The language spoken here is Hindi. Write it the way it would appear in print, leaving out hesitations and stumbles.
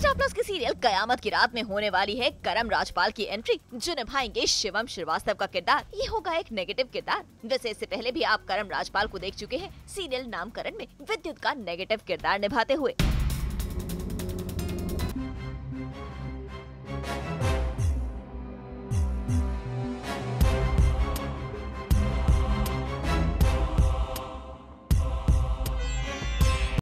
स्टार प्लस के सीरियल कयामत की रात में होने वाली है करम राजपाल की एंट्री, जो निभाएंगे शिवम श्रीवास्तव का किरदार। ये होगा एक नेगेटिव किरदार। वैसे इससे पहले भी आप करम राजपाल को देख चुके हैं सीरियल नामकरण में विद्युत का नेगेटिव किरदार निभाते हुए।